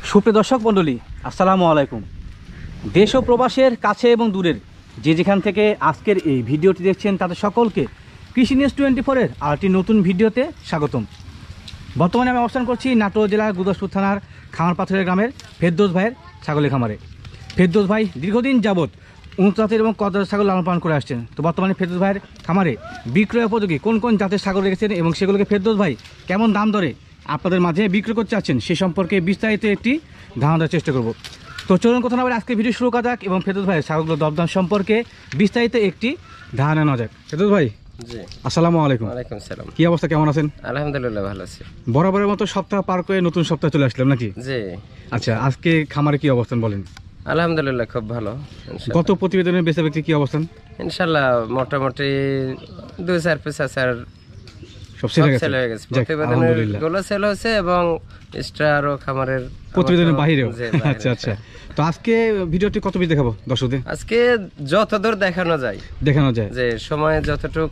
সুপ্রিয় দর্শক মণ্ডলী, আসসালামু আলাইকুম। দেশ ও প্রবাসের কাছে এবং দূরের যে যেখান থেকে আজকের এই ভিডিওটি দেখছেন তাদের সকলকে কৃষি নিউজ 24-এর আরেকটি নতুন ভিডিওতে স্বাগতম। বর্তমানে আমি অবস্থান করছি নাটোর জেলার গুরদাসপুর থানার খামারপাথরের গ্রামের ফেরদৌস ভাইয়ের ছাগলের খামারে। ফেরদৌস ভাই দীর্ঘদিন যাবৎ উন্নত জাতের এবং কদর ছাগল লালন পালন করে আসছেন। তো বর্তমানে ফেরদৌস ভাইয়ের খামারে বিক্রয় উপযোগী কোন কোন জাতের ছাগল রেখেছেন এবং সেগুলোকে ফেরদৌস ভাই কেমন দাম দরে আপনাদের মাঝে বিক্রি করতে চাচ্ছেন সে সম্পর্কে বিস্তারিত একটি ধারণা দেওয়ার চেষ্টা করব। তো চলুন কথা না বলে আজকে ভিডিও শুরু করা যাক এবং ফেরদৌস ভাইয়ের ছাগলগুলোর দরদাম সম্পর্কে বিস্তারিত একটি ধারণা নেওয়া যাক। ফেরদৌস ভাই, জি আসসালামু আলাইকুম। ওয়ালাইকুম সালাম। কি অবস্থা, কেমন আছেন? আলহামদুলিল্লাহ ভালো আছি। বরাবরের মতো সপ্তাহ পার করে নতুন সপ্তাহ চলে আসলাম নাকি? জি আচ্ছা, আজকে খামারে কি অবস্থান বলেন? আলহামদুলিল্লাহ খুব ভালো। গত প্রতিবেদনের বেচা বিক্রি কি অবস্থান? ইনশাআল্লাহ মোটামুটি 2-4 পিস আছে আর সব সেল সেল হয়ে গেছে। যাক, প্রতিবেদনের আলহামদুলিল্লাহ। গুলো সেল হয়েছে এবং এক্সট্রা আরো খামারের প্রতিবেদনের বাহিরেও। জি, বাহিরে। আচ্ছা আচ্ছা। তো আজকে ভিডিওটি কত পিস দেখাবো দর্শকদের? আজকে যতদূর দেখানো যায় যে সময় যতটুক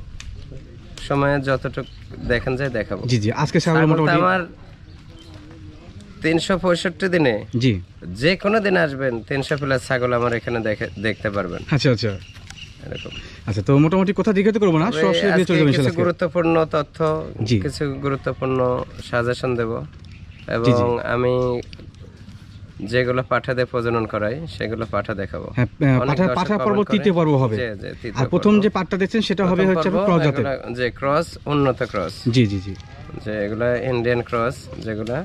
দেখান যায় দেখাবো। জি জি। আজকে ছাগল মোটামুটি আমার 365 দিনে জি যে কোনো দিন আসবেন 300 প্লাস ছাগল আমার এখানে দেখতে পারবেন। আচ্ছা আচ্ছা এরকম। আচ্ছা, তো মোটামুটি কথা জিজ্ঞাসা করবো না, সরাসরি দিয়ে চলে যাবেন কিছু ইনশাআল্লাহ। গুরুত্বপূর্ণ তথ্য, জি। কিছু গুরুত্বপূর্ণ সাজেশন দেব জি, জি। এবং আমি যেগুলো পাঠা দিয়ে প্রজনন করাই সেগুলো পাঠা দেখাবো। হ্যাঁ, অনেক পাঠা দর্শক পাঠা পর্ব comment করে। তৃতীয় পর্ব হবে। জি, জি, তৃতীয় আর প্রথম পর্ব। যে পার্টটা দেখছেন সেটা হবে প্রথম হচ্ছে পর্ব ক্রস জাতের। এগুলা যে ক্রস, উন্নত ক্রস, জি জি জি। যে এগুলা ইন্ডিয়ান ক্রস, যেগুলা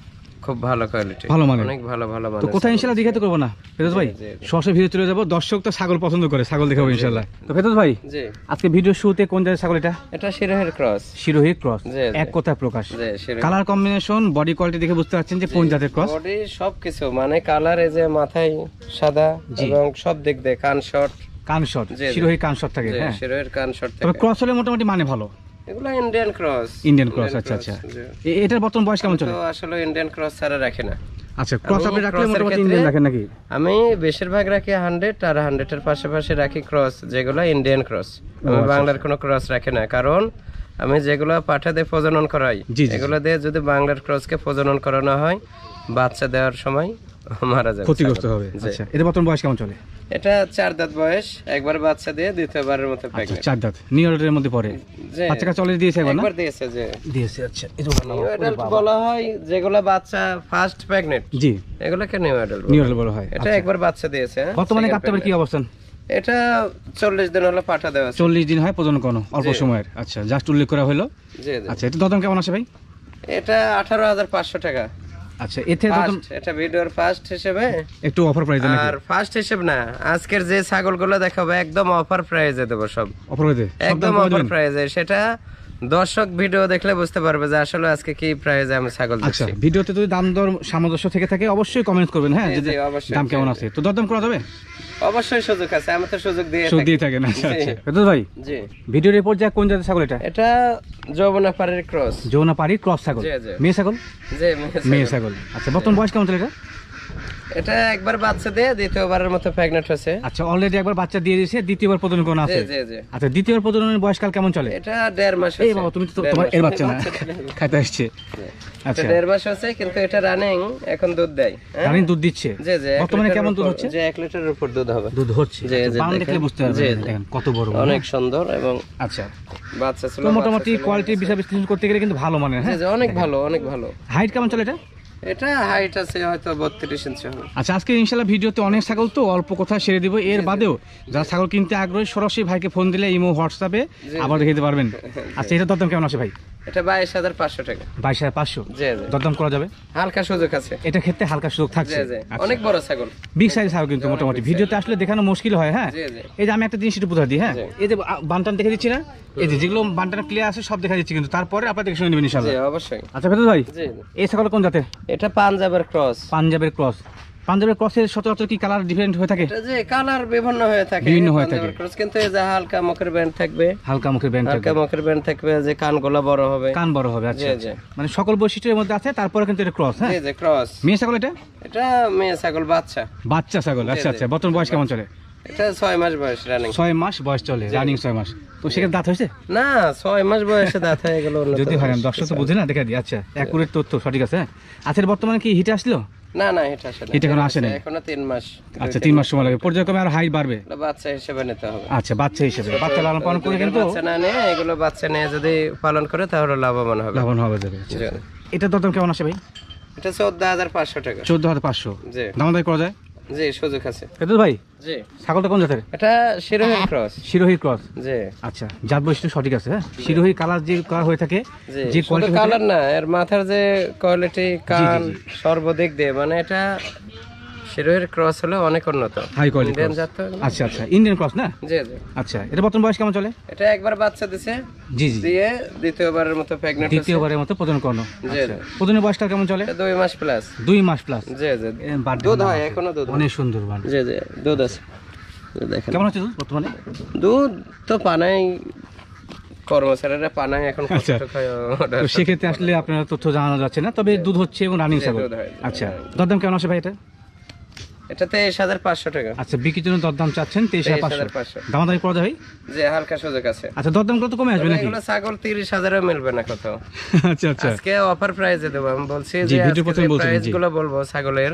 খুব ভালো কোয়ালিটি, ভালো মানের। অনেক ভালো তো মানের। কোথায় ইনশাআল্লাহ দেখাতে করবো না ফেরদৌস ভাই, জি, জি, জি। সরাসরি ভিডিও চলে যাবো। দর্শক তো ছাগল পছন্দ করে, ছাগল দেখাবো ইনশাআল্লাহ। তো ফেরদৌস ভাই, জি, আজকে ভিডিও শুরুতে কোন জাতের ছাগল এটা? এটা শিরোহের ক্রস। শিরোহী ক্রস, জি, জি। এক কথায় প্রকাশ। জি, Sirohi. Colour combination, body quality দেখে বুঝতে পারছেন যে কোন জাতের ক্রস। বডি সবকিছু মানে কালার, এই যে মাথায় সাদা জি। এবং সব দিক দিয়ে কান শর্ট, কান শট, জি, জি। শিরোহী কান শট থাকে। হ্যাঁ, শিরোহের কান শর্ট তবে থাকে। ক্রস হলে মোটামুটি মানে ভালো। এগুলো ইন্ডিয়ান ক্রস। ইন্ডিয়ান ক্রস, আচ্ছা আচ্ছা। এটার বর্তমান বয়স কেমন চলে? তো আসলে ইন্ডিয়ান ক্রস ছাড়া রাখি না। আচ্ছা, ক্রস আমি আপনি রাখলে cross-এর মোটামুটি ক্ষেত্রে- ইন্ডিয়ান রাখেন নাকি? আমি বেশিরভাগ রাখি 100 আর 100-এর পাশাপাশি রাখি ক্রস, যেগুলো ইন্ডিয়ান ক্রস। আমি আচ্ছা, বাংলার কোনো ক্রস রাখি না, কারণ আমি যেগুলো পাঠা দিয়ে প্রজনন করাই জি, জি। এগুলো দিয়ে যদি বাংলার ক্রসকে প্রজনন করানো হয় বাচ্চা দেওয়ার সময় মারা যাবে, ক্ষতিগ্রস্ত ছাগল। হবে। জি। আচ্ছা, এর বর্তমান বয়স কেমন চলে? এটা 4 দাঁত বয়স, একবার বাচ্চা দিয়ে দ্বিতীয়বারের মতো আচ্ছা, প্রেগন্যান্ট। 4 দাঁত নিউ অর্ডারের মধ্যে পড়ে। জি। বাচ্চা কাছে অলরেডি দিয়েছে একবার না? একবার দিয়েছে, যে দিয়েছে। আচ্ছা, নিউ অ্যাডাল্ট বলা হয় যেগুলো বাচ্চা ফার্স্ট প্রেগন্যান্ট, জি, এগুলোকে নিউ অ্যাডাল্ট নিউ অর্ডার বলা হয়। এটা আচ্ছা, একবার বাচ্চা দিয়েছে। হ্যাঁ? বর্তমানে Second কাপ্তাবের কি pregnant। অবস্থান? এটা 40 দিন হলো পাঠা দেওয়া আছে। 40 দিন হয় প্রজনন করানো, অল্প জি। সময়ের। আচ্ছা, জাস্ট উল্লেখ করা হলো। জি, জি। আচ্ছা, এটা দরদাম কেমন আসে ভাই? এটা 18,500 টাকা। আচ্ছা, এর থেকে দরদাম ফার্স্ট, এটা ভিডিওর ফার্স্ট হিসেবে। একটু অফার প্রাইসে নাকি? আর ফার্স্ট হিসেব না, আজকের যে ছাগলগুলো দেখাবো একদম অফার প্রাইজে দেবো সব, অফার প্রাইসে একদম অফার প্রাইজে। সেটা দর্শক ভিডিও দেখলে বুঝতে পারবে যে আসলে আজকে কি প্রাইজে আমি ছাগল আচ্ছা, দিচ্ছি। ভিডিওতে যদি দাম দর সামঞ্জস্য থেকে থাকে অবশ্যই কমেন্ট করবেন। হ্যাঁ, জি, যে জি, অবশ্যই। দাম কেমন আছে, তো দরদাম করা যাবে? অবশ্যই সুযোগ আছে, আমি তো সুযোগ দিয়ে সুদ থাকি। দিয়ে থাকেন। আচ্ছা জি। আচ্ছা। ফেরদৌস ভাই, জি, ভিডিওর এরপর যা কোন জাতের ছাগল এটা? এটা যৌবনা পাড়ের ক্রস। যৌনাপাড়ি ক্রস ছাগল, জি, জি। মেয়ে ছাগল। যে মেয়ে ছাগল। আচ্ছা, বর্তমান বয়স কেমন চলে এটা? এটা একবার বাচ্চা দিয়ে দ্বিতীয়বারের মতো প্রেগন্যান্ট হয়েছে। আচ্ছা, অলরেডি একবার বাচ্চা দিয়ে দিয়েছে, দ্বিতীয়বার প্রজনন করানো জি, আছে। জি, জি। আচ্ছা, দ্বিতীয়বার প্রজননের বয়সকাল কেমন চলে? এটা 1.5 মাস এই হয়েছে। বাবা, তুমি তো 1.5 তোমার মাস। এর বাচ্চা না খাইতে আসছে। এটা আচ্ছা, 1.5 মাস হয়েছে, কিন্তু এটা রানিং এখন দুধ দেয়। হ্যাঁ? রানিং দুধ দিচ্ছে। জি, জি। বর্তমানে কেমন দুধ হচ্ছে? যে 1 লিটারের উপর দুধ হবে। দুধ হচ্ছে। জি, আচ্ছা, জি, বান দেখলে দেখেন। বুঝতে পারবেন। জি, জি। দেখেন কত বড়। অনেক সুন্দর এবং আচ্ছা, বাচ্চা ছিল। তো মোটামুটি বাচ্চা ছিল। কোয়ালিটির বিষয় বিশ্লেষণ করতে গেলে কিন্তু ভালো মানের। জি, হ্যাঁ, জি, অনেক ভালো, অনেক ভালো। হাইট কেমন চলে এটা? এটা হাইট আছে হয়তো 32 ইঞ্চি হবে। আচ্ছা, আজকে ইনশাআল্লাহ ভিডিওতে অনেক ছাগল, তো অল্প কথা সেরে দিব। এর বাদেও যারা ছাগল কিনতে আগ্রহী সরাসরি ভাইকে ফোন দিলে ইমো হোয়াটসঅ্যাপে আবার দেখে দিতে পারবেন। আচ্ছা, এটা দরদাম কেমন আসে ভাই? এটা 22,500 টাকা। 22,500 জি, জি। দরদাম করা যাবে? হালকা সুযোগ আছে। এটা ক্ষেত্রে হালকা সুযোগ থাকছে। জি, জি। আচ্ছা। অনেক বড় ছাগল। বিগ সাইজ ছাগল কিন্তু মোটামুটি ভিডিওতে আসলে দেখানো মুশকিল হয়। হ্যাঁ, জি, জি। এই যে আমি একটা জিনিস একটু বুঝা দিই। হ্যাঁ, জি। এই যে বানটান দেখে দিচ্ছি না, এই যে যেগুলো বানটান ক্লিয়ার আছে সব দেখা দিচ্ছি, কিন্তু তারপরে আপনার দেখে শুনে নেবেন জি, ইনশাআল্লাহ। অবশ্যই। আচ্ছা ফেরদৌস ভাই, জি, জি। এই ছাগল কোন জাতের? এটা পাঞ্জাবের ক্রস। পাঞ্জাবের ক্রস। পাঞ্জাবের ক্রসের সচরাচর কি কালার ডিফারেন্ট হয়ে থাকে? এটা যে কালার বিভিন্ন হয়ে থাকে, বিভিন্ন হয়ে থাকে। পাঞ্জাবের ক্রস, কিন্তু এই যে হালকা মুখের ব্যান্ড থাকবে, হালকা মুখের ব্যান্ড হালকা থাকবে, মুখের ব্যান্ড থাকবে, যে কানগুলো বড় হবে। কান বড় হবে। আচ্ছা জি, আচ্ছা। জি। মানে সকল বৈশিষ্ট্যের মধ্যে আছে, তারপরে কিন্তু এটা ক্রস। হ্যাঁ, জি, জি, ক্রস। মেয়ে ছাগল এটা? এটা মেয়ে ছাগল বাচ্চা। বাচ্চা ছাগল। আচ্ছা জি। আচ্ছা, বর্তমান বয়স কেমন চলে? এটা 6 মাস বয়স রানিং। 6 মাস বয়স চলে, রানিং 6 মাস। তো সেখানে দাঁত হয়েছে? না, 6 মাস বয়সে দাঁত হয়ে গেল। যদি হয়, দর্শক তো বুঝে না, দেখা দিই। আচ্ছা, অ্যাকুরেট তথ্য সঠিক আছে। হ্যাঁ, আচ্ছা, বর্তমানে কি হিটে আসলো? না না এটা আসলে এটা এখনো আসে নাই? এখনো 3 মাস। আচ্ছা 3 মাস সময় লাগে, পর্যায়ক্রমে আর হাইট বাড়বে। এটা বাচ্চা হিসেবে নিতে হবে। আচ্ছা বাচ্চা হিসেবে, বাচ্চা লালন পালন করে কিন্তু বাচ্চা না নিয়ে এগুলো বাচ্চা নিয়ে যদি পালন করে তাহলে লাভবান হবে। লাভবান হবে যাবে। জি। এটা দরদাম কেমন আসে ভাই? এটা 14,500 টাকা। 14,500। জি দামাদামি করা যায়? জি সুযোগ আছে। এটা ভাই জি ছাগলটা কোন জাতের? এটা শিরোহীর ক্রস। শিরোহী ক্রস। জি আচ্ছা জাত বৈশিষ্ট্য সঠিক আছে। হ্যাঁ শিরোহী কালার যে কালার হয়ে থাকে, জি যে শুধু কোয়ালিটি কালার না, এর মাথার যে কোয়ালিটি, কান, সর্বদিক দিয়ে মানে এটা শিরোহীর ক্রস হলো অনেক উন্নত, হাই কোয়ালিটি। ইন্ডিয়ান জাত তো। আচ্ছা আচ্ছা ইন্ডিয়ান ক্রস না? জি জি। আচ্ছা এটা বর্তমান বয়স কেমন চলে? এটা একবার বাচ্চা দিছে, জি জি। দিয়ে দ্বিতীয়বারের মতো প্রেগন্যান্ট হচ্ছে। দ্বিতীয়বারের মতো প্রজনন করানো। জি জি। প্রজননের বয়সটা কেমন চলে? এটা 2 মাস প্লাস। 2 মাস প্লাস। জি জি। বার্থডে দুধ হয় এখনো, দুধ হয়। অনেক সুন্দর মান। জি জি দুধ আছে। দেখেন কেমন হচ্ছে দুধ বর্তমানে? দুধ তো পানাই, কর্মচারীরা পানাই এখন আচ্ছা। কষ্ট খায়। তো সেক্ষেত্রে আসলে আপনার তথ্য জানানো যাচ্ছে না, তবে দুধ হচ্ছে এবং রানিং ছাগল। দুধ হয়। আচ্ছা দরদাম কেমন আসে ভাই এটা? এটা 23,500 টাকা। আচ্ছা বিক্রির জন্য দরদাম চাচ্ছেন 23,500। 23,500। দামাদামি করা যায়? যে হালকা সুযোগ আছে। আচ্ছা দরদাম কত কমে আসবে নাকি? এগুলো ছাগল 30,000-এ মিলবে না কোথাও। আচ্ছা আচ্ছা আজকে অফার প্রাইসে দেবো। আমি বলছি জি, যে ভিডিও প্রথমে বলছিলেন, প্রাইস জি। গুলো বলবো ছাগলের,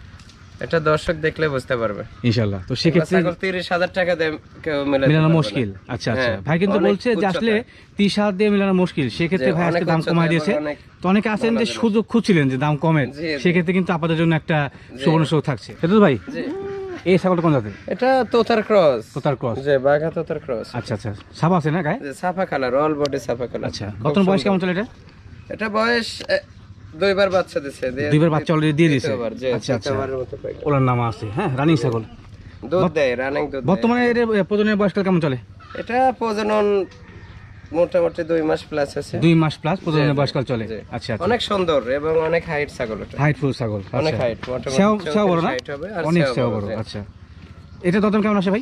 এটা দর্শক দেখলে বুঝতে পারবে। ইনশাআল্লাহ। তো সেক্ষেত্রে ছাগল 30,000 টাকা দিয়ে কেউ মেলাতে মিলানো পারবে না। মুশকিল। আচ্ছা আচ্ছা হ্যাঁ, ভাই কিন্তু অনেক বলছে যে আসলে উচ্চতা। 30,000 দিয়ে মিলানো মুশকিল, সেক্ষেত্রে যে ভাই আজকে অনেক দাম উচ্চতা কমায় এবং দিয়েছে। অনেক তো অনেকে আছেন যে সুযোগ খুঁজছিলেন যে দাম কমে, জি, জি। সেক্ষেত্রে কিন্তু আপনাদের জন্য একটা সুবর্ণ সুযোগ থাকছে। সেটা ভাই জি। এই ছাগলটা কোন জাতের? এটা তোতার ক্রস। তোতার ক্রস। যে বাঘা তোতার ক্রস। আচ্ছা আচ্ছা সাবা আছে না গায়ে? যে সাফা কালার, অল বডি সাফা কালার। আচ্ছা বর্তমান বয়স কেমন চলে এটা? এটা বয়স 2বার বাচ্চা দিছে। 2বার বাচ্চা অলরেডি দিয়ে দিয়েছে। দ্বিতীয়বার, জি, আচ্ছা আচ্ছা দ্বিতীয়বারের মতো pregnant। ওলার নাম আছে। হ্যাঁ রানিং ছাগল। দুধ দেয়, রানিং দুধ দেয়। বর্তমানে এর প্রজননের বয়সকাল কেমন চলে? এটা প্রজনন মোটামুটি 2 মাস প্লাস আছে। 2 মাস প্লাস প্রজননের বয়সকাল চলে। জি। আচ্ছা আচ্ছা অনেক সুন্দর এবং অনেক হাইট ছাগল এটা। হাইট ফুল ছাগল। অনেক আচ্ছা হাইট, মোটামুটি সেও সেও বড় না? 34 হবে আর অনেক সেও সেও বড়, বড়। জি। আচ্ছা এটা দরদাম কেমন আসে ভাই?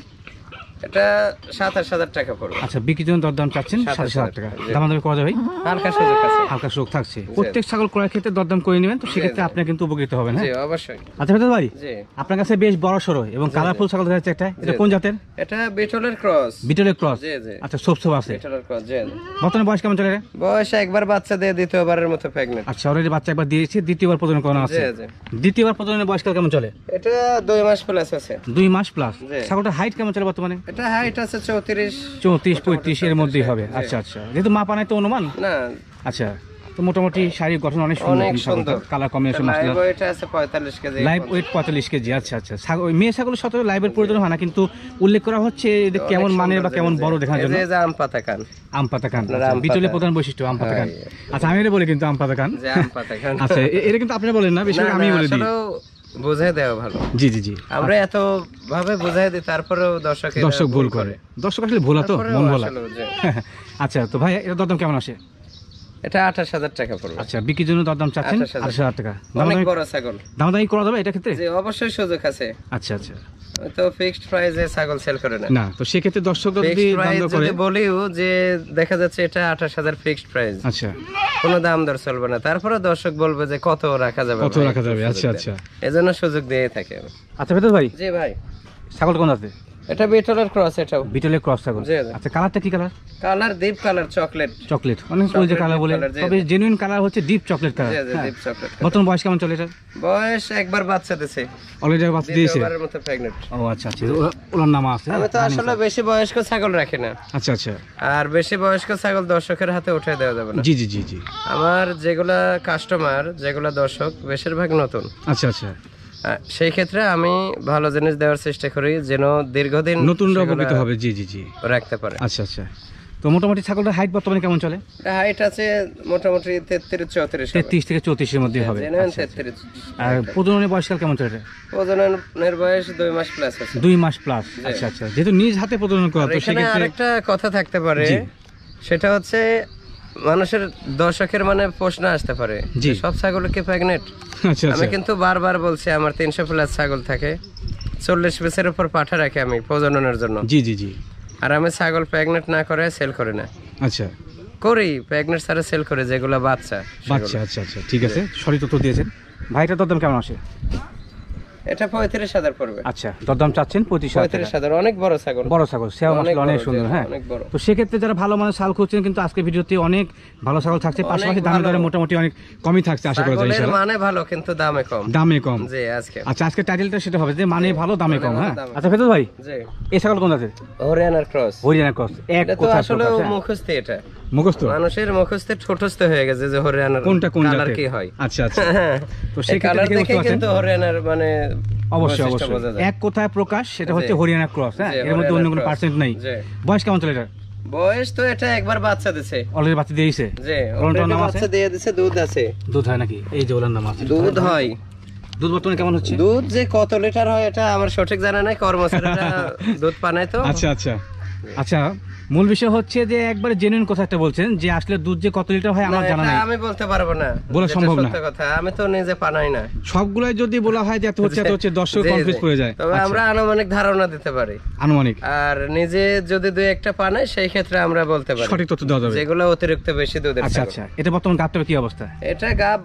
এটা 27,000 টাকা পড়বে। আচ্ছা বিক্রির জন্য দরদাম চাচ্ছেন 27,000 টাকা। জি। দামাদামি করা যাবে ভাই? হালকা সুযোগ আছে। হালকা সুযোগ থাকছে। প্রত্যেক ছাগল ক্রয়ের ক্ষেত্রে দরদাম করে নেবেন, তো সেক্ষেত্রে জি। আপনি কিন্তু উপকৃত হবেন। জি হ্যাঁ অবশ্যই। আচ্ছা ভেতর ভাই জি। আপনার কাছে বেশ বড় সড়ো এবং কালারফুল ছাগল দেখা যাচ্ছে একটা, এটা জি। কোন জাতের? এটা বিটলের ক্রস। বিটলের ক্রস। জি জি। আচ্ছা সোপ সোপ আছে। বিটলের ক্রস, জি। বর্তমানে বয়স কেমন চলে রে? বয়স একবার বাচ্চা দিয়ে দ্বিতীয়বারের মতো প্রেগন্যান্ট। আচ্ছা অলরেডি বাচ্চা একবার দিয়েছে, দ্বিতীয়বার প্রজনন করানো আছে। জি জি। দ্বিতীয়বার প্রজননের বয়সকাল কেমন চলে? এটা 2 মাস প্লাস আছে। 2 মাস প্লাস। জি। ছাগলটার হাইট কেমন চলে বর্তমানে? এটা হাইট আছে 34। 34-35 এর মধ্যেই হবে। আচ্ছা আচ্ছা যেহেতু মা পানায় তো অনুমান। না আচ্ছা তো মোটামুটি শারীরিক গঠন অনেক সুন্দর। অনেক সুন্দর। কালার কম্বিনেশন লাইভ মাশাআল্লাহ। ওয়েট আছে 45 কেজি। Live weight 45 KG. আচ্ছা আচ্ছা ওই মেয়ে ছাগলের সাথে লাইভের প্রয়োজন হয় না, কিন্তু উল্লেখ করা হচ্ছে এটা কেমন মানের বা কেমন বড় দেখার জন্য। এই যে আম পাতা কান। আম পাতা কান। আপনার আম বিটলের পাতা। প্রধান বৈশিষ্ট্য আম পাতা কান। হ্যাঁ। আচ্ছা আমি এটা বলি কিন্তু আম পাতা কান। যে আম পাতা কান। আচ্ছা এটা কিন্তু আপনি বলেন না, বেশি না, আমি না, বলে দিই। আসলেও বুঝাই দেওয়া ভালো। জি জি জি আমরা এত ভাবে বুঝাই দিই, তারপরেও দর্শক ভুল করে। দর্শক আসলে ভোলা তো, তারপরেও মন ভোলা। আসলে বুঝে। আচ্ছা তো ভাই এটা দরদাম কেমন আসে? এটা 28,000 টাকা পড়বে। আচ্ছা বিক্রির জন্য দরদাম চাচ্ছেন 28,000 টাকা। অনেক বড় ছাগল। দামাদামি করা যাবে এটা ক্ষেত্রে? জি অবশ্যই সুযোগ আছে। আচ্ছা আচ্ছা তো ফিক্সড প্রাইসে ছাগল সেল করে না। না তো সেক্ষেত্রে দর্শকরা যদি ফিক্সড দাম প্রাইস দর করে। যদি বলিও যে দেখা যাচ্ছে এটা 28,000 ফিক্সড প্রাইস, আচ্ছা কোনো দাম দর চলবে না। তারপরে দর্শক বলবে যে কত রাখা যাবে, কত ভাই, রাখা একটু যাবে? সুযোগ আচ্ছা দেন। আচ্ছা এজন্য সুযোগ দিয়ে থাকে আমি। আচ্ছা ভেতর ভাই জি ভাই, ছাগল কোন আছে? এটা বিটলের ক্রস। এটাও বিটলের ক্রস ছাগল। জি, জি। আচ্ছা কালারটা কি colour? Colour deep colour, chocolate. Chocolate. অনেক ওই যে কালার বলে, colour, জি, তবে জেনুইন কালার হচ্ছে ডিপ চকলেট কালার। জি জি, ডিপ চকলেট। বর্তমান বয়স কেমন চলে এটা? বয়স একবার বাচ্চা দিছে, অলরেডি বাচ্চা দিয়েছে। দ্বিতীয়বারের মতো প্রেগন্যান্ট। ও আচ্ছা আচ্ছা ওলার নাম আছে। আমি তো আসলে বেশি বয়স্ক ছাগল রাখি না, আচ্ছা আচ্ছা আর বেশি বয়স্ক ছাগল দর্শকের হাতে উঠে দেওয়া যাবে না। জি জি জি জি আমার যেগুলা কাস্টমার, যেগুলা দর্শক বেশিরভাগ নতুন, আচ্ছা আচ্ছা সেই ক্ষেত্রে আমি ভালো জিনিস দেওয়ার চেষ্টা করি যেন দীর্ঘদিন নতুনরা সেগুলা উপকৃত হবে। জি জি জি রাখতে পারে। আচ্ছা আচ্ছা তো মোটামুটি ছাগলটার হাইট বর্তমানে কেমন চলে? হাইট আছে মোটামুটি 33-34 হবে। 33 থেকে 34 এর মধ্যে হবে। জেনুইন আচ্ছা, আচ্ছা। 33। আর প্রজননের বয়সকাল কেমন চলে? প্রজননের বয়স 2 মাস প্লাস আছে। 2 মাস প্লাস। আচ্ছা আচ্ছা যেহেতু নিজ হাতে প্রজনন করা, আর তো এখানে সেক্ষেত্রে আরেকটা কথা থাকতে পারে, জি। সেটা হচ্ছে মানুষের দর্শকের মানে প্রশ্ন আসতে পারে জি। যে সব ছাগল কি প্রেগনেন্ট? আচ্ছা আমি আচ্ছা কিন্তু বারবার বলছি আমার 300 প্লাস ছাগল থাকে, 40 পিসের উপর পাঠা রাখি আমি প্রজননের জন্য। জি জি জি আর আমি ছাগল প্রেগনেন্ট না করে সেল করি না। আচ্ছা করি প্রেগনেন্ট ছাড়া সেল করে, যেগুলো বাচ্চা সেগুলো। বাচ্চা। আচ্ছা আচ্ছা ঠিক আছে, সঠিক তথ্য দিয়েছেন। ভাইটার দরদাম কেমন আসে? এটা 35,000 পড়বে। আচ্ছা, দরদাম চাচ্ছেন 35,000 টাকা। 35,000, অনেক বড় ছাগল। বড় ছাগল, সেও মাশাআল্লাহ অনেক সুন্দর। হ্যাঁ, অনেক বড়। তো সেক্ষেত্রে যারা ভালো মানের ছাগল খুঁজছেন, কিন্তু আজকে ভিডিওতে অনেক ভালো ছাগল থাকছে, পাশাপাশি দামে দরে মোটামুটি অনেক কমই থাকছে আশা করা যায় ছাগলের ইনশাআল্লাহ। মানে ভালো কিন্তু দামে কম। দামে কম। জি আজকে। আচ্ছা, আজকে টাইটেলটা সেটা হবে যে মানে ভালো দামে কম। হ্যাঁ, দামে। আচ্ছা ফেরদৌস ভাই, জি। এই ছাগল কোন জাতের? হরিয়ানার ক্রস। হরিয়ানা ক্রস। এক এটা তো কথা আসলে মুখস্থ, এটা মুখস্থ মানুষের মুখস্থ ছোটস্থ হয়ে গেছে যে হরিয়ানার কোনটা কোন কালার জাতের কি হয়। আচ্ছা আচ্ছা, তো এই সেই কালার ক্ষেত্রে দেখে বুঝতে পারছেন কিন্তু হরিয়ানার মানে অবশ্যই বৈশিষ্ট্য বোঝা অবশ্যই যায়। এক কথায় প্রকাশ, সেটা হচ্ছে জি। হরিয়ানা ক্রস। হ্যাঁ, জি, এর মধ্যে অন্য কোনো হরিয়ানা পার্সেন্ট নেই। জি। বয়স কেমন চলে এটা? বয়স তো এটা একবার বাচ্চা দিছে। অলরেডি বাচ্চা দিয়েছে? জি, কোনটার already নাম আছে? বাচ্চা দিয়ে দিছে, দুধ আছে। দুধ হয় নাকি? এই যে ওলার নাম আছে, দুধ হয়। দুধ বর্তমানে কেমন হচ্ছে? দুধ যে কত লিটার হয় এটা আমার সঠিক জানা নাই, কর্মচারীরা দুধ পানায় তো। আচ্ছা আচ্ছা আচ্ছা, মূল বিষয় হচ্ছে যে একবারে জেনুইন কথা একটা বলছেন যে আসলে দুধ যে কত লিটার হয় আমার না, জানা এটা নাই, আমি বলতে পারবো না, বলা যেটা সম্ভব না। সত্য কথা, আমি তো নিজে পানাই না। সবগুলাই যদি বলা হয় যে এত হচ্ছে এত হচ্ছে, দর্শক জি, কনফিউজ জি। করে যায়। তবে আচ্ছা, আমরা আনুমানিক ধারণা দিতে পারি, আনুমানিক আর নিজে যদি দুই একটা পানাই সেই ক্ষেত্রে আমরা বলতে পারি সঠিক তথ্য দেওয়া যাবে। যেগুলো অতিরিক্ত বেশি দুধের আচ্ছা ছাগল। আচ্ছা, এটা বর্তমান গাবটার কি অবস্থা? এটা গাব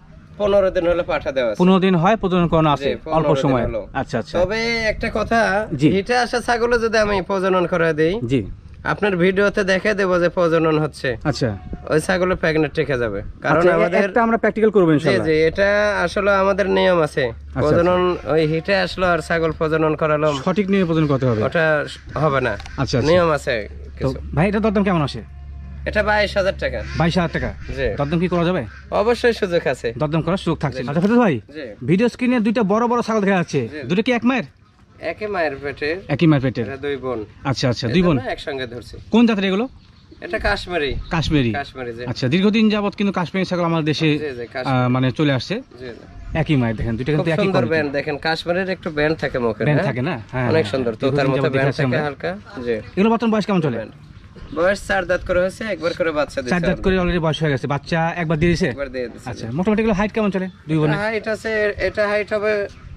15 দিন হলে পাঠা দেওয়া আছে। 15 দিন হয় প্রজনন করানো আছে, জি, 15 অল্প দিন সময়। হলো। আচ্ছা আচ্ছা, তবে একটা কথা, জি। হিটে আসা ছাগলে যদি আমি প্রজনন করে দেই, জি আপনার ভিডিওতে দেখে দেবো যে প্রজনন হচ্ছে, আচ্ছা ওই ছাগলে প্রেগনেন্ট রেখে যাবে। কারণ আচ্ছা, আমাদের একটা আমরা প্র্যাকটিক্যাল করব জি ইনশাআল্লাহ। জি, এটা আসলে আমাদের নিয়ম আছে। প্রজনন ওই হিটে আসলো আর ছাগল প্রজনন করালো, সঠিক নিয়ে প্রজনন করতে হবে। ওটা হবে না। আচ্ছা আচ্ছা, নিয়ম আছে তো কিছু। ভাই এটা দরদাম কেমন আসে? এটা 22,000 টাকা। 22,000 টাকা। জি, দরদাম কি করা যাবে? অবশ্যই সুযোগ আছে। দরদাম করার সুযোগ থাকছে। আচ্ছা ফেরদৌস ভাই, জি, ভিডিও স্ক্রিনে দুইটা বড় বড় ছাগল দেখা যাচ্ছে, জি। দুটো কি এক মায়ের? একই মায়ের পেটে, একই মায়ের পেটের? এরা দুই বোন। আচ্ছা আচ্ছা, দুই বোন। এজন্য একসঙ্গে ধরছি। কোন জাতের এগুলো? এটা কাশ্মীরি। কাশ্মীরি। কাশ্মীরি, জি। আচ্ছা, দীর্ঘদিন যাবত কিন্তু কাশ্মীরি ছাগল আমাদের দেশে জি, জি, কাশ্মীরি। মানে চলে আসছে। জি, জি। একই মায়ের, দেখেন দুইটা খুব কিন্তু একই সুন্দর quality। ব্যান্ড দেখেন, কাশ্মীরের একটু ব্যান্ড থাকে মুখে, ব্যান্ড থাকে না? হ্যাঁ, অনেক হ্যাঁ, সুন্দর, দীর্ঘদিন তোতার মতো যাবত ব্যান্ড দেখে আসছি থাকে আমরা। হালকা। জি, এগুলো বর্তমান বয়স কেমন চলে? বয়স 4 দাঁত করে হয়েছে, একবার করে বাচ্চা দিচ্ছে। 4 দাঁত করে অলরেডি বয়স হয়ে গেছে, বাচ্চা একবার দিয়ে দিয়েছে। একবার দিয়ে দিচ্ছে। আচ্ছা, মোটামুটি এগুলো হাইট কেমন চলে দুই বোনে? হাইট আছে, এটা হাইট হবে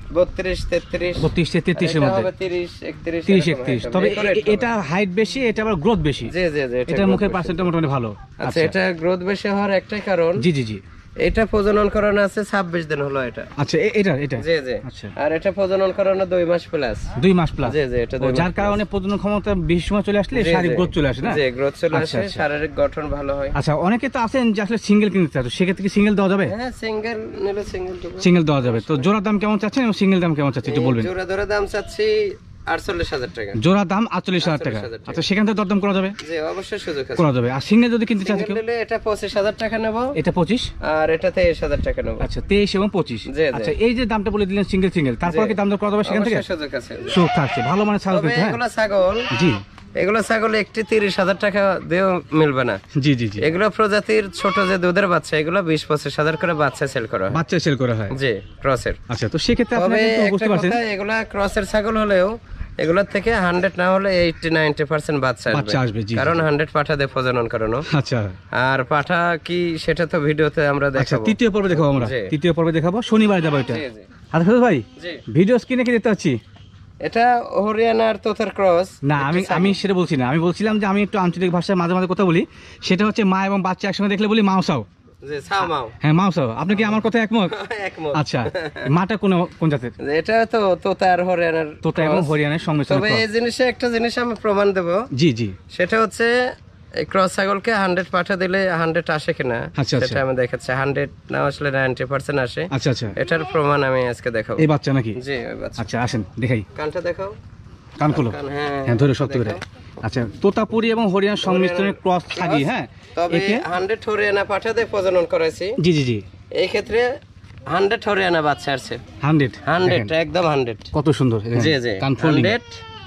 32, 33, 32 থেকে 33 এর এটা মধ্যে। হবে 30, 31, 30 এরকম 31। height তবে হবে। এই করে এটা হাইট বেশি, এটা আবার গ্রোথ বেশি। জি জি জি, এটা growth মুখের বেশি। পার্সেন্টটা মোটামুটি ভালো। আচ্ছা, এটা গ্রোথ বেশি হওয়ার একটাই কারণ, জি জি জি। এটা প্রজনন করানো আছে 26 দিন হলো এটা। আচ্ছা, এটা এটা জি জি। আচ্ছা, আর এটা প্রজনন করানো 2 মাস প্লাস। 2 মাস প্লাস। জি জি, এটা 2 মাস যার plus। কারণে প্রজনন ক্ষমতা বেশি সময় চলে আসলে জি, শারীরিক জি। গ্রোথ চলে আসে না? জি, গ্রোথ চলে আচ্ছা, আসে, আচ্ছা। শারীরিক গঠন ভালো হয়। আচ্ছা, অনেকে তো আছেন যে আসলে সিঙ্গেল কিনতে চায়, তো সেক্ষেত্রে কি সিঙ্গেল দেওয়া যাবে? হ্যাঁ, সিঙ্গেল নিলে সিঙ্গেল দেবো। সিঙ্গেল দেওয়া যাবে। তো জোড়া দাম কেমন চাচ্ছেন এবং সিঙ্গেল দাম কেমন চাচ্ছেন একটু বলবেন? জোড়া ধরে দাম চাচ্ছি 48,000 টাকা। জোড়া দাম 48,000 টাকা। 48,000 টাকা। আচ্ছা, সেখান থেকে দরদাম করা যাবে? জি, অবশ্যই সুযোগ আছে। করা যাবে। আর সিঙ্গেল যদি কিনতে চাচ্ছে সিঙ্গেল কেউ? নিলে এটা 25,000 টাকা নেব, এটা 25, আর এটা 23,000 টাকা নেব। আচ্ছা 23 এবং 25। জি, জি। আচ্ছা, এই যে দামটা বলে দিলেন সিঙ্গেল সিঙ্গেল, তারপর জি। কি দাম দর করা যাবে সেখান থেকে? অবশ্যই সুযোগ আছে। সুযোগ থাকছে, ভালো মানের ছাগল তবে কিন্তু। হ্যাঁ, এগুলো ছাগল, জি এগুলো ছাগল একটি 30,000 টাকা দিয়েও মিলবে না। জি জি জি। এগুলো প্রজাতির ছোট যে দুধের বাচ্চা, এগুলো 20-25,000 করে বাচ্চা সেল করা হয়। বাচ্চা সেল করা হয়। জি, ক্রসের। আচ্ছা, তো সেক্ষেত্রে তবে আপনারা কিন্তু একটা বুঝতে পারছেন কথা, এগুলা ক্রসের ছাগল হলেও এগুলোর থেকে 100 না হলে 80-90% বাচ্চা বাচ্চা আসবে, জি, জি। কারণ 100 পাঠা দিয়ে প্রজনন করানো। আচ্ছা আর পাঠা কি সেটা তো ভিডিওতে আমরা আচ্ছা, দেখাবো। তৃতীয় পর্বে দেখাবো আমরা। জি। তৃতীয় পর্বে দেখাবো, শনিবার যাবো এটা। জি জি আচ্ছা ফেরদৌস ভাই, জি। ভিডিও স্ক্রিনে কি দেখতে পাচ্ছি? এটা হরিয়ানার তোতার ক্রস। না, আমি সেটা বলছি না, আমি বলছিলাম যে আমি একটু আঞ্চলিক ভাষায় মাঝে মাঝে কথা বলি, সেটা হচ্ছে মা এবং বাচ্চা একসঙ্গে দেখলে বলি মাউসাও। জি, সামাও। হ্যাঁ, মাউসাও। আপনি কি আমার কথা একমত? একমত। আচ্ছা, মাটা কোন জাতের? এটা তো তোতার হরিয়ানার তোতা এবং cross। হরিয়ানার সংমিশ্রণ। তবে এই জিনিসে একটা জিনিস আমি প্রমাণ দেব, জি জি। সেটা হচ্ছে এই ক্রস ছাগলকে 100 পাঠা দিলে 100 আসে কিনা, আচ্ছা, আচ্ছা। সেটা আমি দেখাচ্ছি। 100 না আসলে 90% আসে। আচ্ছা আচ্ছা, এটার প্রমাণ আমি আজকে দেখাবো। এই বাচ্চা নাকি? জি, ওই বাচ্চা। আচ্ছা, আসেন দেখাই। কানটা দেখাও। কান খোলো। কান, হ্যাঁ। হ্যাঁ, ধরে শক্ত করে। আচ্ছা, তোতাপুরি এবং হরিয়ানার সংমিশ্রণের ক্রস ছাগি। হ্যাঁ, তবে একে 100 হরিয়ানা পাঠা দিয়ে প্রজনন করাইছি। জি জি জি। এই ক্ষেত্রে 100 হরিয়ানা বাচ্চা আসছে। 100 একদম 100। কত সুন্দর। জি জি, কান ফোল্ডিং। 100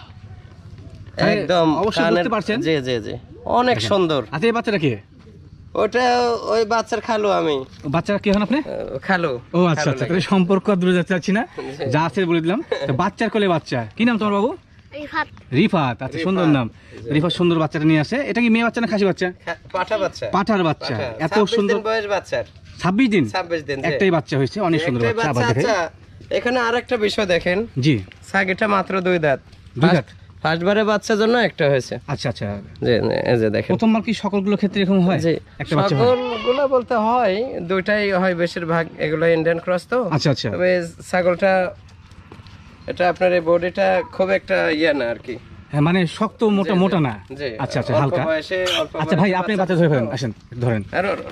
একদম অবশ্যই বুঝতে পারছেন। জি জি জি, অনেক সুন্দর। আচ্ছা, এই বাচ্চাটা কি? ওটা ওই বাচ্চার খালু আমি। বাচ্চারা কি হন আপনি? খালু। ও আচ্ছা আচ্ছা, তাহলে সম্পর্ক আর দূরে যেতে চাচ্ছি না, যা আছে বলে দিলাম। তো বাচ্চার কোলে বাচ্চা, কি নাম তোমার বাবু? রিফাত। রিফাত। আচ্ছা, সুন্দর নাম। রিফাত সুন্দর বাচ্চাটা নিয়ে আসে। এটা কি মেয়ে বাচ্চা না খাসি বাচ্চা? পাঠা বাচ্চা। পাঠার বাচ্চা। পাঠা। এত 26 সুন্দর। দিন বয়স বাচ্চার। 26 দিন? 26 দিন। জি। একটাই বাচ্চা হয়েছে, অনেক সুন্দর একটাই বাচ্চা। আবার বাচ্চা। দেখেন। আচ্ছা, এখানে আরেকটা বিষয় দেখেন, জি, ছাগিটা মাত্র 2 দাঁত। 2 দাঁত? ফার্স্ট বারে বাচ্চার জন্য একটা হয়েছে। আচ্ছা আচ্ছা। জি, এই যে দেখেন। প্রথমবার কি সকলগুলো ক্ষেত্রে এরকম হয়? জি, একটা বাচ্চা হয়? ছাগলগুলো বলতে হয় দুইটাই হয় বেশিরভাগ, এগুলো ইন্ডিয়ান ক্রস তো। আচ্ছা আচ্ছা। তবে ছাগলটা এটা আপনার এই বডিটা খুব একটা ইয়া না আর কি, হ্যাঁ মানে শক্ত মোটা মোটা না। জি আচ্ছা আচ্ছা, অল্প হালকা। বয়সে অল্প আচ্ছা ভাই, আপনি বাচ্চা ধরে ফেলেন, আসেন ধরেন।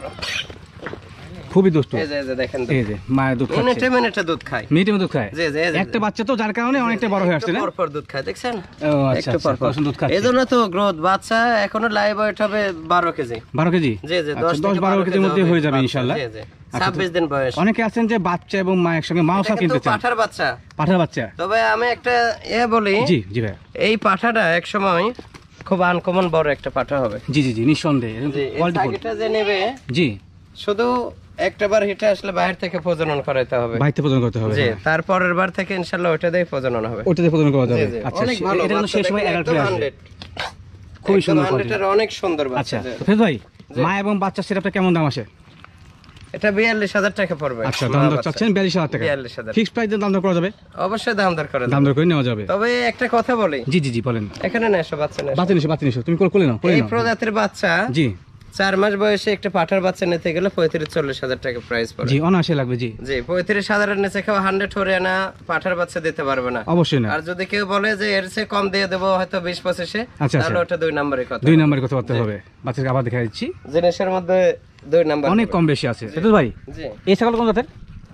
খুবই দুষ্ট। এই যে দেখেন এই যে মায়ের দুধ খাচ্ছে, মিনিটে দুধ খায়, মিনিটে দুধ খায়। জি জি একটা বাচ্চা তো, যার কারণে অনেকটা বড় হয়ে আসছে না? পর দুধ খায়, দেখছেন? ও আচ্ছা, একটু পর পর দুধ খাচ্ছে। এজন্য তো গ্রোথ। বাচ্চা এখনো লাইভ ওয়েট হবে 12 কেজি। 12 কেজি? জি জি, আচ্ছা, 10-12 কেজির মধ্যে হয়ে যাবে ইনশাআল্লাহ। জি জি, 26 দিন বয়স। অনেকে আছেন যে বাচ্চা এবং মা একসঙ্গে মাংস কিনতে চান। পাঠার বাচ্চা, পাঠার বাচ্চা। তবে আমি একটা বলি, জি জি ভাই, এই পাঠাটা এক সময় খুব আনকমন বড় একটা পাঠা হবে। জি জি জি, নিঃসন্দেহে এটা যে নেবে, জি, শুধু একটাবার হিটে আসলে বাইরে থেকে প্রজনন করাইতে হবে, বাইরে প্রজনন করতে হবে। জি, তারপরের বার থেকে ইনশাআল্লাহ ওটা দিয়ে প্রজনন হবে, ওটাতে প্রজনন করা যাবে। জি, জি, আচ্ছা, অনেক ভালো এটা কিন্তু সেই সময় বাচ্চা, অ্যাডাল্ট একদম হয়ে আসবে। 100 খুবই সুন্দর একদম 100 এর অনেক সুন্দর বাচ্চা। আচ্ছা জি। তো ফেরদৌস ভাই, মা এবং বাচ্চা সেটআপটা কেমন দাম আসে? এটা 42,000 টাকা পড়বে। আচ্ছা, দাম দর চাচ্ছেন 42,000 টাকা। 42,000 ফিক্সড প্রাইস দাম দর করা যাবে? অবশ্যই দাম দর করে দাম দর করে নেওয়া যাবে। তবে একটা কথা বলি, জি জি জি, বলেন। এখানে না এসব বাচ্চা নেই, বাচ্চা নিছো তুমি কোলে নাও, কোলে এই নাও। প্রজাতির বাচ্চা জি 4 মাস বয়সে একটা পাঠার বাচ্চা নিতে গেলে 35-40,000 টাকা প্রাইস পড়ে। জি, অনায়াসে লাগবে। জি জি, 35,000 এর নিচে কেউ 100 হরিয়ানা পাঠার বাচ্চা দিতে পারবে না, অবশ্যই না। আর যদি কেউ বলে যে এর চেয়ে কম দিয়ে দেবো হয়তো 20-25-এ, আচ্ছা, তাহলে ওটা 2 নম্বরের কথা। 2 নম্বরের কথা বলতে হবে। বাচ্চাকে আবার দেখা দিচ্ছি, জিনিসের মধ্যে 2 নাম্বার অনেক কম বেশি আছে। ফেরদৌস ভাই, জি, এই ছাগল কোন জাতের?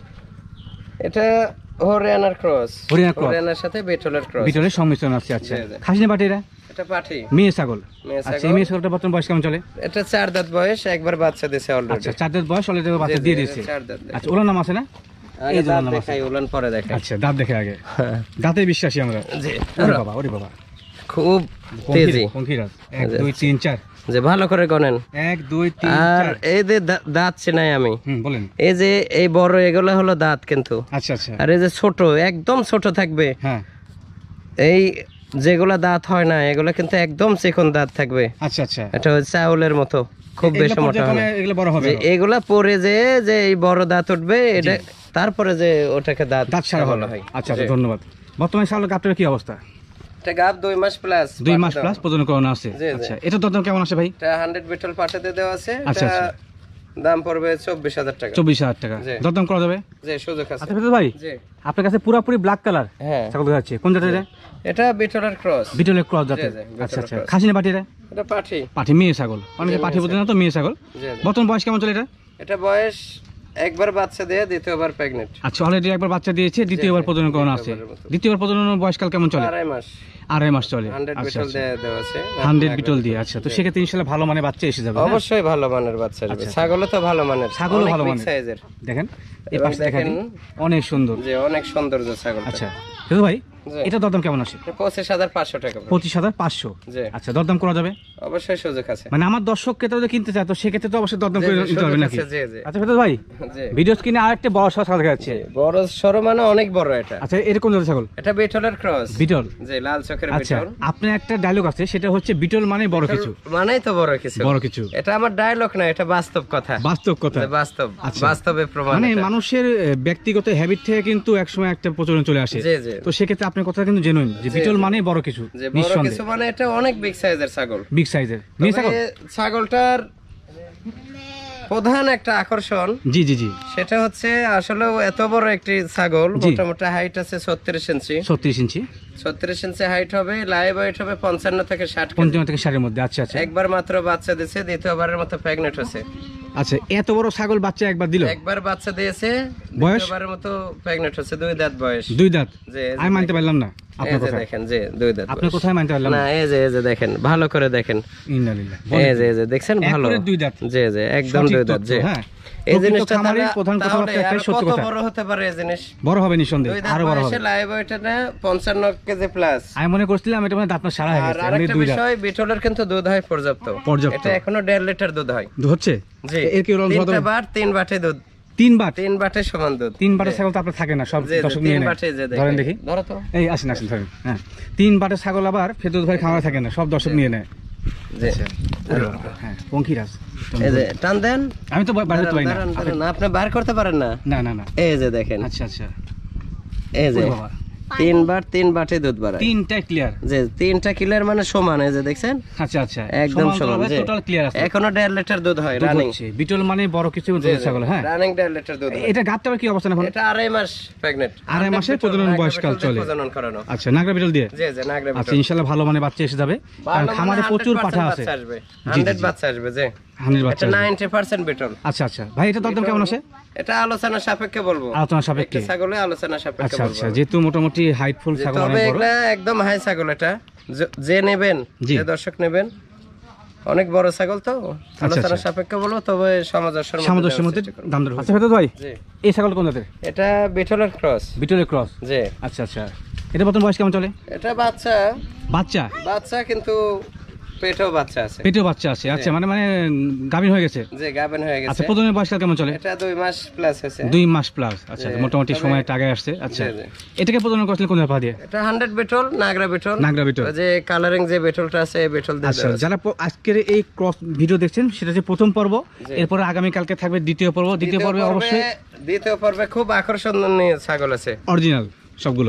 এটা হরিয়ানার ক্রস, হরিয়ানার সাথে বিটলের ক্রস, বিটলের সংমিশ্রণ আছে। আচ্ছা, জি, জি। খাসি না পাটিরা? এটা পাঠি, মেয়ে ছাগল। মেয়ে আচ্ছা, ছাগল। এই মেয়ে ছাগলটা বর্তমান বয়স কেমন চলে? এটা 4 দাঁত বয়স, একবার বাচ্চা দিয়েছে অলরেডি। আচ্ছা, 4 দাঁত বয়স, অলরেডি বাচ্চা দিয়ে দিয়েছে। 4 দাঁত। আচ্ছা, ওলার নাম আছে না? এই যে দেখাই, উলান পরে দেখাই। আচ্ছা, দাঁত দেখে আগে, দাঁতে বিশ্বাসী আমরা। জি, ওরে বাবা, ওরে বাবা, খুব তেজি। পঙ্খিরাজ 1 2 3 4, যে ভালো করে গণেন। 1 2 3 আর 4। এই যে দাঁত চিনাই আমি, বলেন। এই যে এই বড় এগুলো হলো দাঁত কিন্তু, আচ্ছা আচ্ছা, আর এই যে ছোট একদম ছোট থাকবে, হ্যাঁ, এই যেগুলা দাঁত হয় না এগুলা কিন্তু একদম চিকন দাঁত থাকবে। আচ্ছা আচ্ছা, এটা হচ্ছে চাউলের মতো, খুব বেশি মোটা হবে না। এগুলো বড় হবে। যে এগুলা পরে যে এই বড় দাঁত উঠবে, এটা তারপরে যে ওটাকে দাঁত সারা বলা হয়। আচ্ছা আচ্ছা, ধন্যবাদ। বর্তমানে ছাগল আপনার কি অবস্থা? এটা গাব 2 মাস প্লাস, 2 মাস প্লাস প্রজনন করানো আছে। জি, জি। আচ্ছা, এটা দরদাম কেমন আছে ভাই? এটা 100 বিটল পাঠাতে দেওয়া আছে, আচ্ছা, এটা আচ্ছা। দাম পড়বে 24,000 টাকা। 24,000 টাকা, জি। দরদাম করা যাবে? জি, সুযোগ আছে। আচ্ছা ফেরদৌস ভাই, জি, আপনার কাছে পুরোপুরি ব্ল্যাক কালার হ্যাঁ, ছাগল দেখা যাচ্ছে, কোন জাতের এটা? এটা বিটলের ক্রস, বিটলের ক্রস জাতের। জি, জি, আচ্ছা আচ্ছা, বিটলের খাসি না পাটিরা? এটা পাঠি, পাঠি, মেয়ে ছাগল। অনেকে পাঠি বলতে না তো, মেয়ে ছাগল। জি, জি। বর্তমান বয়স কেমন চলে এটা? এটা বয়স একবার বাচ্চা দিয়ে দ্বিতীয়বার প্রেগনেন্ট, আচ্ছা, অলরেডি একবার বাচ্চা দিয়েছে, দ্বিতীয়বার প্রজনন করানো আছে। দ্বিতীয়বার প্রজননের বয়সকাল কেমন চলে? 2.5 মাস, 2.5 মাস চলে। 100 আচ্ছা বিটল আচ্ছা, দেওয়া আছে, 100 বিটল দিয়ে। আচ্ছা, তো সেক্ষেত্রে ইনশাআল্লাহ ভালো মানে বাচ্চা এসে যাবে। অবশ্যই ভালো মানের বাচ্চা আসবে। ছাগলও তো ভালো মানের, ছাগলও অনেক ভালো big মানের। সাইজের। দেখেন এই এবং পাশে দেখেন, দেখেন, অনেক সুন্দর। যে অনেক সৌন্দর্য ছাগল। আচ্ছা ফেরদৌস ভাই, জি। এটা দরদাম কেমন আসে? 25,500 টাকা পড়বে। 25,500। জি, আচ্ছা, দরদাম করা যাবে? অবশ্যই সুযোগ আছে। মানে আমার দর্শক ক্রেতা যদি কিনতে চায়, তো সেক্ষেত্রে তো অবশ্যই দরদাম করে জি, নিতে হবে সুযোগ নাকি? আছে, জি, জি। আচ্ছা ফেরদৌস ভাই, জি, ভিডিও স্ক্রিনে আরেকটা বড় ছাগল দেখা যাচ্ছে। বড় সরো মানে অনেক বড় এটা। আচ্ছা, এটা কোন জাতের ছাগল? এটা বিটলের ক্রস, বিটল। জি, লাল চোখের আচ্ছা, বিটল। আপনার একটা ডায়লগ আছে, সেটা হচ্ছে বিটল মানে বড় কিছু। মানেই তো বড় কিছু। বড় কিছু, এটা আমার ডায়লগ না, এটা বাস্তব কথা, বাস্তব কথা। যে বাস্তব, আচ্ছা। বাস্তবে প্রমাণ মানে এটা। মানুষের ব্যক্তিগত হ্যাবিট থেকে কিন্তু একসময় একটা প্রচলন চলে আসে। জি, জি। তো সেক্ষেত্রে আপনার কথা কিন্তু জেনুইন, যে বিটল মানে বড় কিছু, যে বড় নিঃসন্দেহে কিছু মানে এটা অনেক বিগ সাইজের ছাগল, বিগ সাইজের মেয়ে ছাগল। তবে ছাগলটার প্রধান একটা আকর্ষণ, জি জি জি, সেটা হচ্ছে আসলে এত বড় একটি ছাগল, জি। মোটামুটি হাইট আছে 36 ইঞ্চি, 36 ইঞ্চি, 36 ইঞ্চি হাইট হবে, লাইভ ওয়েট হবে 55 থেকে 60 কেজি। 55 থেকে 60 এর মধ্যে। আচ্ছা আচ্ছা, একবার মাত্র বাচ্চা দিয়েছে, দ্বিতীয়বারের মতো প্রেগনেন্ট হয়েছে। আচ্ছা, এত বড় ছাগল বাচ্চা একবার দিল? একবার বাচ্চা দিয়েছে, বয়স? দ্বিতীয়বারের মতো প্রেগনেন্ট হয়েছে, 2 দাঁত বয়স। 2 দাঁত? জি, এই যে আমি মানতে পারলাম না এই আপনার যে কথা। দেখেন, যে 2 দাঁত আপনার বয়স। কোথায় মানতে পারলাম না, না? এই যে দেখেন, ভালো করে দেখেন, ইন্নালিল্লাহ। এই যে দেখছেন, ভালো, একবারে 2 দাঁত? জি জি, একদম সঠিক 2 দাঁত। তথ্য, জি, হ্যাঁ। এই প্রকৃত জিনিসটা খামারের প্রধান কথা হচ্ছে একটাই, সত্য কত কথা। বড় হতে পারে এই জিনিস? বড় হবে নিঃসন্দেহে, 2 দাঁত আরো বড় হবে। বয়সে লাইভ ওয়েট না 55 কেজি প্লাস। আমি মনে করছিলাম এটা মানে দাঁত না সারা হয়ে আর গেছে, এমনি আরেকটা 2 দাঁত। বিষয়, বিটলের কিন্তু দুধ হয় পর্যাপ্ত। এটা এখনো 1.5 লিটার দুধ হয়। দুধ হচ্ছে? জি, এর কি রকম? 3 বার 3 বাটে দুধ, 3 বাট? 3 বাটে সমান দুধ। 3 বাটের ছাগল তো আপনার থাকে না, সব জি, জি, দর্শক নিয়ে 3 নেয়। বাটে, যে ধরেন দেখেন, দেখি, ধরো তো। এই আসেন আসেন ধরেন। হ্যাঁ, 3 বাটের ছাগল আবার ফেরদৌস ভাই খামারে থাকে না, সব দর্শক নিয়ে নেয়। জি, হ্যাঁ, পঙ্খিরাজ। এই যে টান দেন, আমি তো বাইরে তো পাই না। দাঁড়ান, দাঁড়ান, আপনি বার করতে পারেন না। না না না, এই যে দেখেন, আচ্ছা আচ্ছা, এই যে ওরে বাবা, 3 বার 3 বাটে দুধ বাড়ায়। তিনটা ক্লিয়ার, যে 3টা ক্লিয়ার মানে সমান, এই যে দেখছেন আচ্ছা আচ্ছা একদম সমান, যে টোটাল ক্লিয়ার আছে। এখনো 1.5 লিটার দুধ হয় রানিং। বিটল মানে বড় কিছু দুধ ছাগল, হ্যাঁ রানিং 1.5 লিটার দুধ হয়। এটা গাবটার কি অবস্থা এখন? এটা 2.5 মাস প্রেগন্যান্ট, 2.5 মাসের প্রজনন বয়সকাল চলে। প্রজনন করানো, আচ্ছা নাগরা বিটল দিয়ে, জি জি নাগরা বিটল। আচ্ছা ইনশাআল্লাহ ভালো মানে বাচ্চা এসে যাবে, কারণ খামারে প্রচুর পাঠা আছে। 100 বাচ্চা আসবে, যে 100 বাচ্চা এটা 90% বিটল। আচ্ছা আচ্ছা ভাই, এটা দরদাম কেমন আছে? এটা আলোচনা সাপেক্ষে বলবো, আলোচনা সাপেক্ষে, ছাগলে আলোচনা সাপেক্ষে আচ্ছা বলবো। আচ্ছা, যেহেতু মোটামুটি হাইটফুল ছাগল, তবে অনেক বড়। এগুলা একদম হাই ছাগল, এটা যে নেবেন, যে দর্শক নেবেন, অনেক বড় ছাগল তো আলোচনা সাপেক্ষে বলবো, তবে সামঞ্জস্যের মধ্যে দাম দর। আচ্ছা ফেরদৌস ভাই, জি এই ছাগল কোন জাতের? এটা বিটলের ক্রস। বিটলের ক্রস, জি আচ্ছা আচ্ছা। এটা বর্তমান বয়স কেমন চলে? এটা বাচ্চা বাচ্চা বাচ্চা কিন্তু পেটেও বাচ্চা আছে, পেটেও বাচ্চা আছে, আচ্ছা মানে মানে গাভীর হয়ে গেছে, যে গাবেন হয়ে গেছে। আচ্ছা প্রথমে বয়সকাল কেমন চলে? এটা 2 মাস প্লাস হয়েছে। 2 মাস প্লাস, আচ্ছা মোটামুটি সময় আগে আসছে। আচ্ছা এটাকে প্রজনন করছিলেন কোন জায়গা দিয়ে? এটা 100 বিটল, নাগরা বিটল। নাগরা বিটল, ওই যে কালারিং যে বিটলটা আছে এই বিটল দিয়ে। আচ্ছা যারা আজকের এই ক্রস ভিডিও দেখছেন সেটা যে প্রথম পর্ব, এরপর আগামী কালকে থাকবে দ্বিতীয় পর্ব। দ্বিতীয় পর্বে অবশ্যই দ্বিতীয় পর্বে খুব আকর্ষণীয় ছাগল আছে, অরিজিনাল সবগুলো।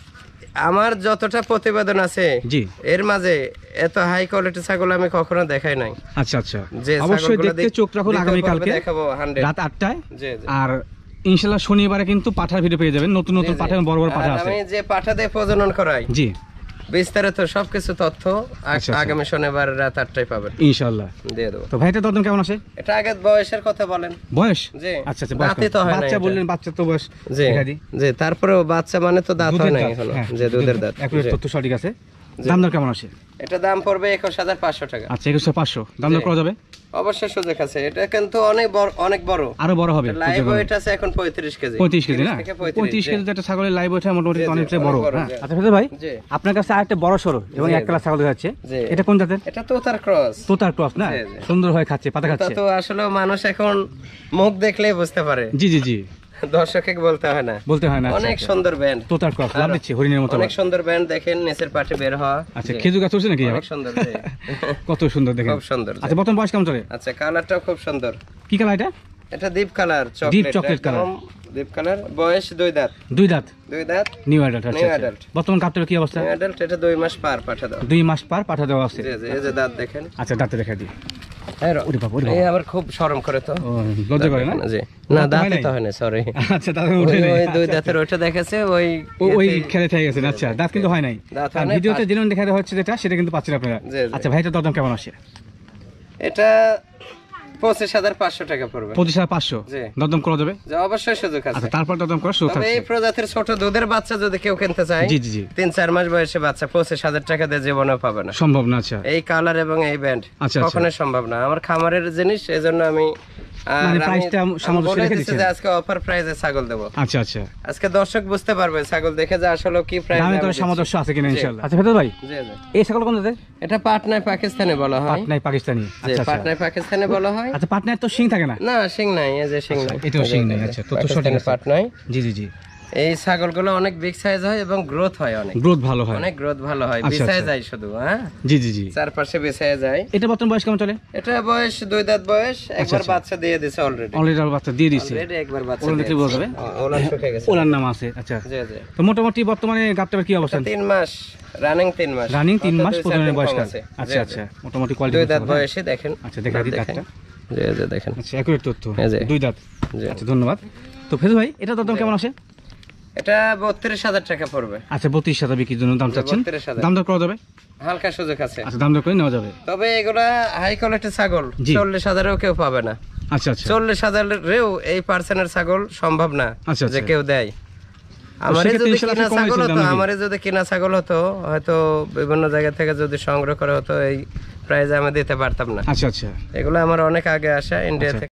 আমার যতটা প্রতিবেদন আছে জি এর মাঝে এত হাই কোয়ালিটি ছাগল আমি কখনো দেখাই নাই। আচ্ছা আচ্ছা, যে অবশ্যই দেখতে চোখ রাখুন আগামী কালকে দেখাবো 100 রাত 8টায়। জি জি, আর ইনশাআল্লাহ শনিবারে কিন্তু পাঠার ভিডিও পেয়ে যাবেন, নতুন নতুন পাঠা, বড় বড় পাঠা আছে। আমি যে পাঠা দিয়ে প্রজনন করাই, জি বিস্তারিত সবকিছু তথ্য আগামী শনিবার রাত 8টায় পাবেন ইনশাআল্লাহ, দিয়ে দেবো। তো ভাইটা দরদাম কেমন আছে? এটা আগে বয়সের কথা বলেন। বয়স, জি আচ্ছা আচ্ছা, দাঁতই তো হয় না বাচ্চা এটা। বললেন, বাচ্চা তো বয়স জি দেখা দিই। জি, তারপরেও বাচ্চা মানে তো দাঁত হয় না এখনো, যে দুধের দাঁত। একুরেট তথ্য সঠিক আছে। দাম দর কেমন আছে? এটা দাম পড়বে 21500 টাকা। আচ্ছা 21500 দাম দর করা যাবে? অবশ্যই সুযোগ আছে, এটা কিন্তু অনেক বড়, আরো বড় হবে। লাইভ ওয়েট আছে এখন 35 কেজি। 35 কেজি না? 35 কেজি একটা ছাগলের লাইভ ওয়েট মোটামুটি অনেকটাই বড়। আচ্ছা ফেরদৌস ভাই, জি আপনার কাছে আরেকটা বড় সরো এবং এক কালার ছাগল দেখাচ্ছে, জি এটা কোন জাতের? এটা তোতার ক্রস। তোতার ক্রস না? জি, জি। সুন্দর হয়ে খাচ্ছে, পাতা এটা খাচ্ছে। তো আসলে মানুষ এখন মুখ দেখলেই বুঝতে পারে, জি জি জি, দর্শককে বলতে হয় না, বলতে হয় না। অনেক সুন্দর ব্যান্ড, তোতার ক্রস লাভ দিচ্ছে হরিণের মতো। অনেক সুন্দর ব্যান্ড, দেখেন নিচের পাটে বের হওয়া। আচ্ছা খেজুর গাছ হচ্ছে নাকি? অনেক সুন্দর, জি। কত সুন্দর দেখেন, খুব সুন্দর। আচ্ছা বর্তমান বয়স কেমন চলে? আচ্ছা কালারটাও খুব সুন্দর। কি কালার এটা? এটা deep colour, deep chocolate colour, deep colour. বয়স 2 দাঁত। 2 দাঁত, 2 দাঁত, নিউ অ্যাডাল্ট। নিউ আচ্ছা অ্যাডাল্ট। বর্তমান কাপটার কি অবস্থা? নিউ অ্যাডাল্ট, এটা 2 মাস পার পাঠা দাও। 2 মাস পার পাঠা দেওয়া আছে। জি জি, এই যে দাঁত দেখেন। আচ্ছা দাঁতে দেখা দিই। ওরে বাবা, এই আবার খুব শরম করে তো, ও লজ্জা করে না? জি না, দাঁতে তো হয় না, সরি। আচ্ছা দাঁত উঠে নেই, ওই 2 দাঁতের ওইটা দেখাছে, ওই খেলে থেকে গেছে। আচ্ছা দাঁত কিন্তু হয় নাই, দাঁত আর হয় নাই, ভিডিওতে যেন দেখা হচ্ছে যেটা সেটা কিন্তু পাচ্ছেন আপনারা। জি, জি। আচ্ছা ভাইটা দরদাম কেমন আসে? এটা 25500 টাকা পড়বে। 25500 জি। দরদাম করা যাবে? যে অবশ্যই সুযোগ আছে। আচ্ছা তারপর দরদাম করা শুরু তবে থাকছে। এই প্রজাতির ছোট দুধের বাচ্চা যদি কেউ কিনতে চায়, জি জি জি, 3-4 মাস বয়সে বাচ্চা 25000 টাকা দিয়ে জীবনেও পাবে না। সম্ভব না। আচ্ছা এই কালার এবং এই ব্যান্ড আচ্ছা, কখনোই সম্ভব না। আমার খামারের জিনিস, এজন্য আমি মানে প্রাইসটা সামঞ্জস্য রেখে দিচ্ছেন। আজকে অফার প্রাইসে ছাগল দেবো। আচ্ছা আচ্ছা, আজকে দর্শক বুঝতে পারবে ছাগল দেখে যে আসলে কি প্রাইস দামে তো সামঞ্জস্য আছে কিনা ইনশাআল্লাহ। আচ্ছা ফেরদৌস ভাই, জি জি, এই ছাগল কোন জাতের? এটা পাটনায় পাকিস্তানে বলা হয়। পাটনায় পাকিস্তানি, জি, আচ্ছা আচ্ছা। পাটনায় পাকিস্তানে বলা হয়। আচ্ছা পাটনায় তো শিং থাকে না? না, শিং নাই, এই যে শিং নাই, এটাও শিং নেই। আচ্ছা তথ্য সঠিক আছে। পাটনায়। জি জি জি, এই ছাগলগুলো অনেক বিগ সাইজ হয় এবং গ্রোথ হয়, অনেক গ্রোথ ভালো হয়। অনেক গ্রোথ ভালো হয়, আচ্ছা, বিছায় আচ্ছা। যায় শুধু, হ্যাঁ জি জি জি, চারপাশে বিছায় যায়। এটা বর্তমান বয়স কেমন চলে? এটা বয়স 2 দাঁত বয়স, একবার আচ্ছা। বাচ্চা দিয়ে দিছে অলরেডি। অলরেডি বাচ্চা দিয়ে দিছে, অলরেডি একবার বাচ্চা ওলা দিয়ে দেখলে বোঝা যাবে। ওলান শুকিয়ে গেছে। ওলার নাম আছে। আচ্ছা জি জি, তো মোটামুটি বর্তমানে গাবটার কি অবস্থা? 3 মাস রানিং, 3 মাস রানিং, 3 মাস অর্থাৎ 2-4 প্রজননের দিন বয়সকাল। কম আছে। আচ্ছা আচ্ছা, মোটামুটি কোয়ালিটি। 2 দাঁত বয়সে দেখেন। আচ্ছা দেখা দিই দাঁতটা। জি জি, দেখেন। আচ্ছা একুরেট তথ্য, এই যে। 2 দাঁত। জি। আচ্ছা ধন্যবাদ। তো ফেরদৌস ভাই এটা দরদাম কেমন আসে? এটা 32000 টাকা পড়বে। আচ্ছা 32000 বিক্রির জন্য দাম চাচ্ছেন, 32,000 দাম দর করা যাবে? হালকা সুযোগ আছে। আচ্ছা দাম দর করে নেওয়া যাবে। তবে এগুলা হাই কোয়ালিটি ছাগল, জি। 40,000-এও কেউ পাবে না। আচ্ছা আচ্ছা, 40,000-এও এই পার্সেন্টের ছাগল সম্ভব না আচ্ছা, যে আচ্ছা। কেউ দেয়। আমারে সেক্ষেত্রে যদি ইনশাআল্লাহ কিনা আপনি কমাই ছাগল দিচ্ছেন হতো, দাম নাকি? আমারে যদি কিনা ছাগল হতো, হয়তো বিভিন্ন জায়গা থেকে যদি সংগ্রহ করা হতো, এই প্রাইজে আমি দিতে পারতাম না। আচ্ছা আচ্ছা, এগুলো আমার অনেক আগে আসা, ইন্ডিয়া আচ্ছা। থেকে।